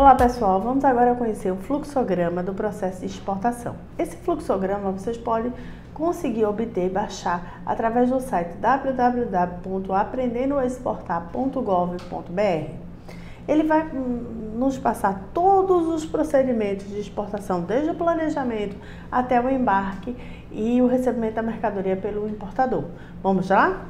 Olá pessoal, vamos agora conhecer o fluxograma do processo de exportação. Esse fluxograma vocês podem conseguir obter e baixar através do site www.aprendendoaexportar.gov.br. Ele vai nos passar todos os procedimentos de exportação, desde o planejamento até o embarque e o recebimento da mercadoria pelo importador. Vamos lá?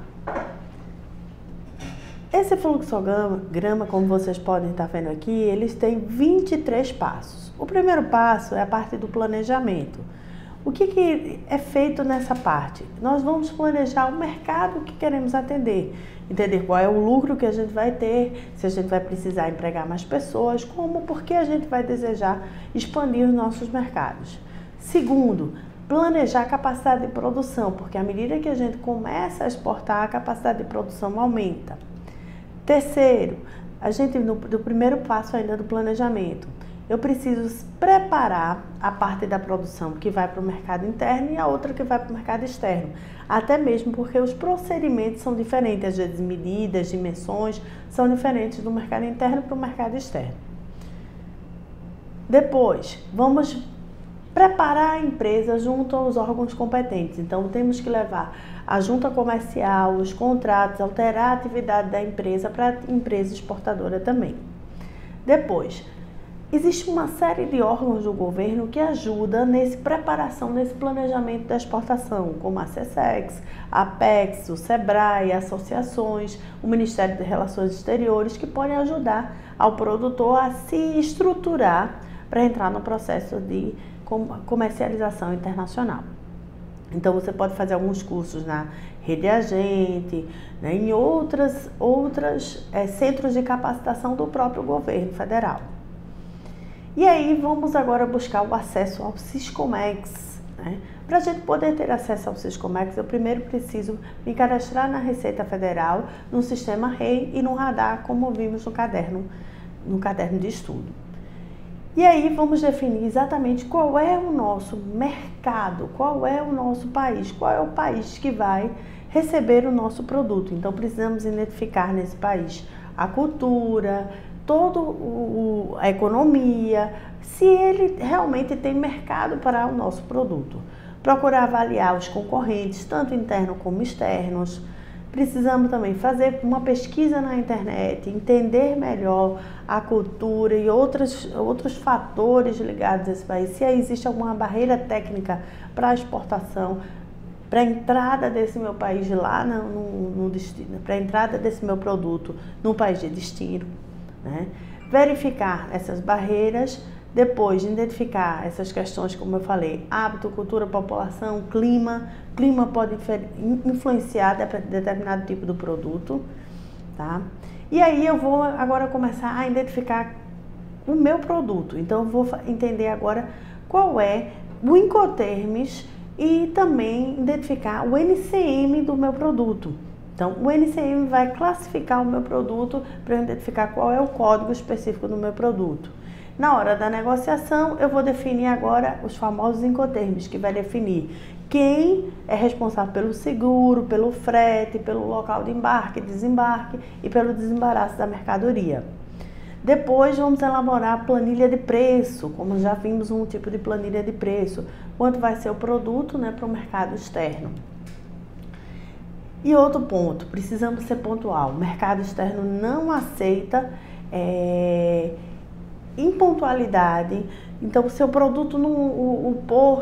Esse fluxograma, como vocês podem estar vendo aqui, eles têm 23 passos. O primeiro passo é a parte do planejamento. O que é feito nessa parte? Nós vamos planejar o mercado que queremos atender, entender qual é o lucro que a gente vai ter, se a gente vai precisar empregar mais pessoas, por que a gente vai desejar expandir os nossos mercados. Segundo, planejar a capacidade de produção, porque à medida que a gente começa a exportar, a capacidade de produção aumenta. Terceiro, do primeiro passo ainda do planejamento, eu preciso preparar a parte da produção que vai para o mercado interno e a outra que vai para o mercado externo. Até mesmo porque os procedimentos são diferentes, às vezes medidas, dimensões são diferentes do mercado interno para o mercado externo. Depois, vamos preparar a empresa junto aos órgãos competentes. Então, temos que levar a junta comercial, os contratos, alterar a atividade da empresa para a empresa exportadora também. Depois, existe uma série de órgãos do governo que ajudam nessa preparação, nesse planejamento da exportação, como a SESEX, a Apex, o SEBRAE, associações, o Ministério das Relações Exteriores, que podem ajudar ao produtor a se estruturar para entrar no processo de comercialização internacional. Então, você pode fazer alguns cursos na Rede Agente, né, em outros centros de capacitação do próprio governo federal. E aí, vamos agora buscar o acesso ao Siscomex. Né? Para a gente poder ter acesso ao Siscomex, eu primeiro preciso me cadastrar na Receita Federal, no sistema REI e no radar, como vimos no caderno de estudo. E aí vamos definir exatamente qual é o nosso mercado, qual é o nosso país, qual é o país que vai receber o nosso produto. Então precisamos identificar nesse país a cultura, toda a economia, se ele realmente tem mercado para o nosso produto. Procurar avaliar os concorrentes, tanto internos como externos. Precisamos também fazer uma pesquisa na internet, entender melhor a cultura e outros fatores ligados a esse país. Se existe alguma barreira técnica para a exportação, para a entrada desse meu país lá no destino, para a entrada desse meu produto no país de destino. Né? Verificar essas barreiras, depois identificar essas questões, como eu falei, hábito, cultura, população, clima. Clima pode influenciar determinado tipo de produto, tá? E aí eu vou agora começar a identificar o meu produto. Então eu vou entender agora qual é o Incoterms e também identificar o NCM do meu produto. Então, o NCM vai classificar o meu produto para eu identificar qual é o código específico do meu produto. Na hora da negociação, eu vou definir agora os famosos Incoterms, que vai definir quem é responsável pelo seguro, pelo frete, pelo local de embarque, desembarque e pelo desembaraço da mercadoria. Depois, vamos elaborar a planilha de preço, como já vimos um tipo de planilha de preço, quanto vai ser o produto, né, para o mercado externo. E outro ponto, precisamos ser pontual, o mercado externo não aceita impontualidade. Então, o seu produto o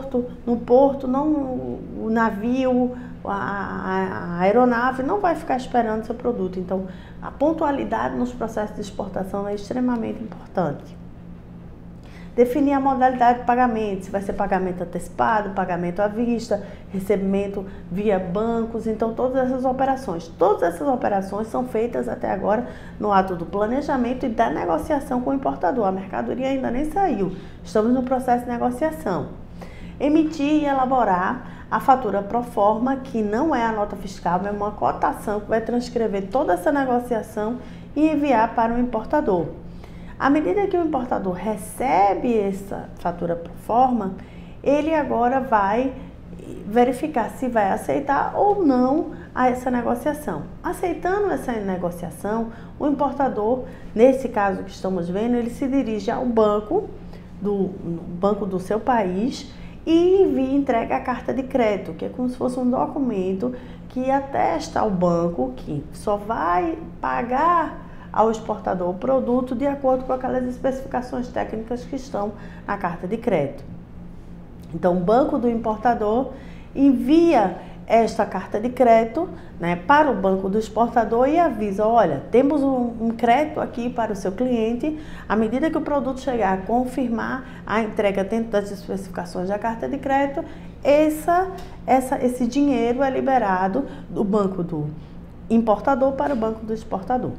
navio, a aeronave não vai ficar esperando seu produto. Então, a pontualidade nos processos de exportação é extremamente importante. Definir a modalidade de pagamento, se vai ser pagamento antecipado, pagamento à vista, recebimento via bancos. Então, todas essas operações são feitas até agora no ato do planejamento e da negociação com o importador. A mercadoria ainda nem saiu, estamos no processo de negociação. Emitir e elaborar a fatura pro forma, que não é a nota fiscal, é uma cotação que vai transcrever toda essa negociação e enviar para o importador. À medida que o importador recebe essa fatura pro forma, ele agora vai verificar se vai aceitar ou não essa negociação. Aceitando essa negociação, o importador, nesse caso que estamos vendo, ele se dirige ao banco do seu país e entrega a carta de crédito, que é como se fosse um documento que atesta ao banco que só vai pagar ao exportador o produto de acordo com aquelas especificações técnicas que estão na carta de crédito. Então, o banco do importador envia esta carta de crédito, né, para o banco do exportador e avisa: olha, temos um crédito aqui para o seu cliente, à medida que o produto chegar a confirmar a entrega dentro das especificações da carta de crédito, esse dinheiro é liberado do banco do importador para o banco do exportador.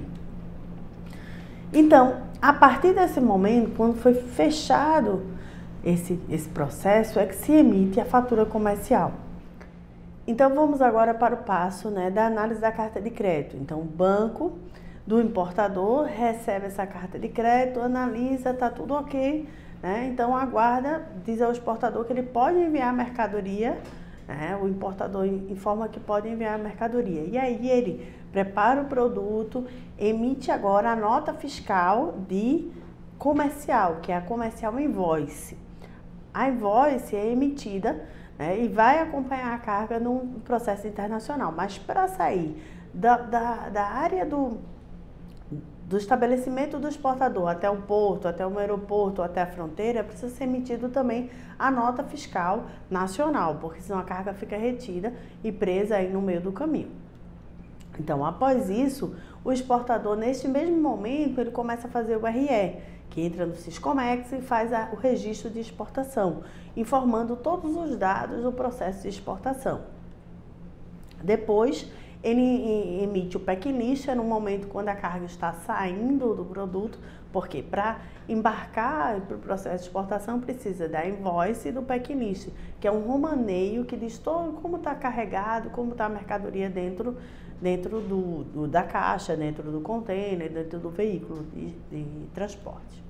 Então, a partir desse momento, quando foi fechado esse processo, é que se emite a fatura comercial. Então, vamos agora para o passo, né, da análise da carta de crédito. Então, o banco do importador recebe essa carta de crédito, analisa, está tudo ok, né? Então, aguarda, diz ao exportador que ele pode enviar a mercadoria, né? O importador informa que pode enviar a mercadoria. E aí, ele prepara o produto, emite agora a nota fiscal de comercial, que é a comercial invoice. A invoice é emitida, né, e vai acompanhar a carga no processo internacional, mas para sair da área do estabelecimento do exportador até o porto, até o aeroporto, até a fronteira, precisa ser emitido também a nota fiscal nacional, porque senão a carga fica retida e presa aí no meio do caminho. Então, após isso, o exportador, neste mesmo momento, ele começa a fazer o RE, que entra no Siscomex e faz o registro de exportação, informando todos os dados do processo de exportação. Depois, ele emite o packlist, no momento quando a carga está saindo do produto, porque para embarcar para o processo de exportação precisa da invoice e do packlist, que é um romaneio que diz todo como está carregado, como está a mercadoria dentro da caixa, dentro do container, dentro do veículo de transporte.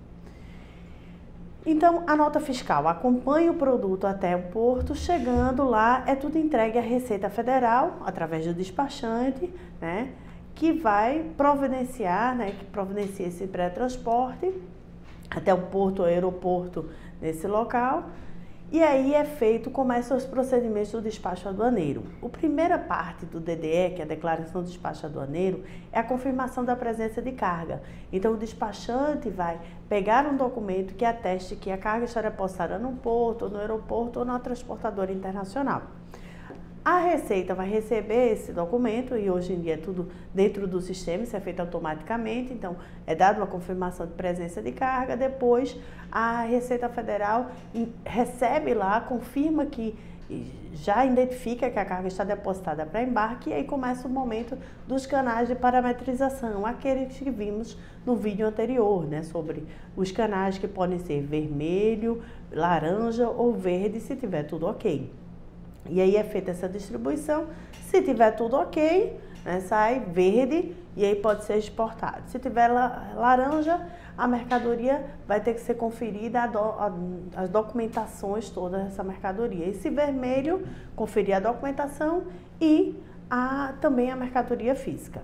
Então, a nota fiscal acompanha o produto até o porto, chegando lá, é tudo entregue à Receita Federal, através do despachante, né, que vai providenciar, né, que providencia esse pré-transporte até o porto, o aeroporto nesse local. E aí começam os procedimentos do despacho aduaneiro. A primeira parte do DDE, que é a declaração do despacho aduaneiro, é a confirmação da presença de carga. Então, o despachante vai pegar um documento que ateste que a carga está depositada no porto, ou no aeroporto, ou na transportadora internacional. A Receita vai receber esse documento, e hoje em dia é tudo dentro do sistema, isso é feito automaticamente, então é dada uma confirmação de presença de carga, depois a Receita Federal recebe lá, confirma que já identifica que a carga está depositada para embarque, e aí começa o momento dos canais de parametrização, aqueles que vimos no vídeo anterior, né, sobre os canais que podem ser vermelho, laranja ou verde, se tiver tudo ok. E aí é feita essa distribuição, se tiver tudo ok, né, sai verde e aí pode ser exportado. Se tiver laranja, a mercadoria vai ter que ser conferida, as documentações todas dessa mercadoria. E se vermelho, conferir a documentação e também a mercadoria física.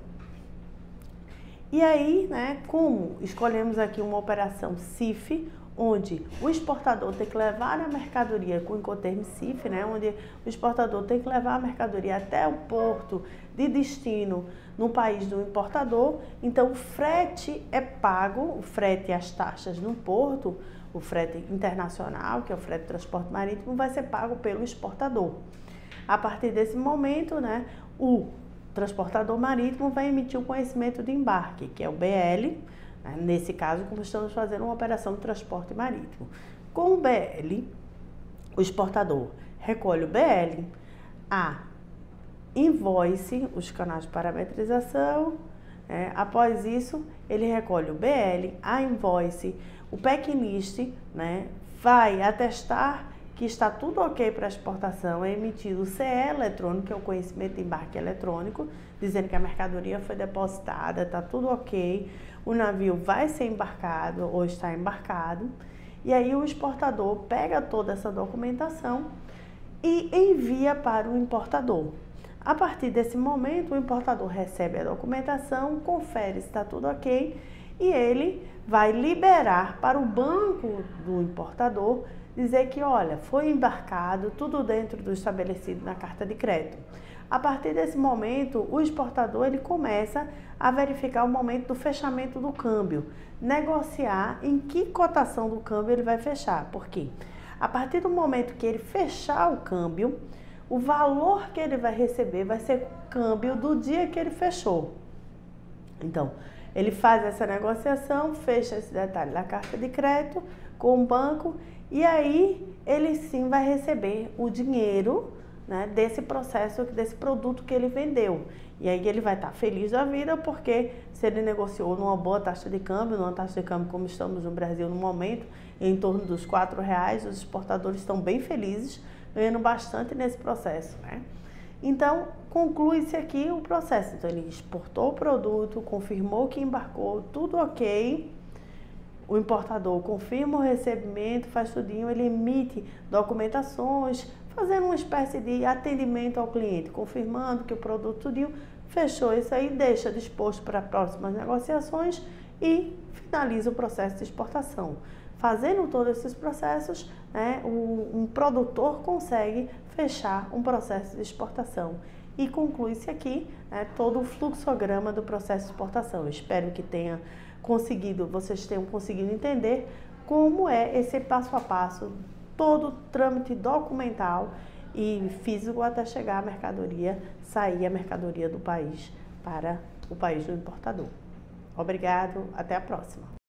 E aí, né, como escolhemos aqui uma operação CIF, onde o exportador tem que levar a mercadoria com o Incoterm CIF, né, onde o exportador tem que levar a mercadoria até o porto de destino no país do importador, então o frete é pago, o frete e as taxas no porto, o frete internacional, que é o frete de transporte marítimo, vai ser pago pelo exportador. A partir desse momento, né, o transportador marítimo vai emitir o conhecimento de embarque, que é o BL, nesse caso, como estamos fazendo uma operação de transporte marítimo. Com o BL, o exportador recolhe o BL, a invoice, os canais de parametrização, após isso, ele recolhe o BL, a invoice, o packlist, né, vai atestar que está tudo ok para a exportação, é emitido o CE eletrônico, que é o conhecimento de embarque eletrônico, dizendo que a mercadoria foi depositada, está tudo ok, o navio vai ser embarcado ou está embarcado, e aí o exportador pega toda essa documentação e envia para o importador. A partir desse momento, o importador recebe a documentação, confere se está tudo ok e ele vai liberar para o banco do importador dizer que, olha, foi embarcado tudo dentro do estabelecido na carta de crédito. A partir desse momento, o exportador ele começa a verificar o momento do fechamento do câmbio, negociar em que cotação do câmbio ele vai fechar. Por quê? A partir do momento que ele fechar o câmbio, o valor que ele vai receber vai ser o câmbio do dia que ele fechou. Então, ele faz essa negociação, fecha esse detalhe na carta de crédito com o banco e aí ele sim vai receber o dinheiro, né, desse processo, desse produto que ele vendeu. E aí ele vai estar feliz da vida porque se ele negociou numa boa taxa de câmbio, numa taxa de câmbio como estamos no Brasil no momento, em torno dos R$4, os exportadores estão bem felizes, ganhando bastante nesse processo, né? Então, conclui-se aqui o processo. Então, ele exportou o produto, confirmou que embarcou, tudo ok. O importador confirma o recebimento, faz tudinho, ele emite documentações, fazendo uma espécie de atendimento ao cliente, confirmando que o produto tudinho fechou isso aí, deixa disposto para próximas negociações e finaliza o processo de exportação. Fazendo todos esses processos, né, um produtor consegue fechar um processo de exportação. E conclui-se aqui, né, todo o fluxograma do processo de exportação. Eu espero que vocês tenham conseguido entender como é esse passo a passo, todo o trâmite documental e físico até chegar a mercadoria, sair a mercadoria do país para o país do importador. Obrigado, até a próxima.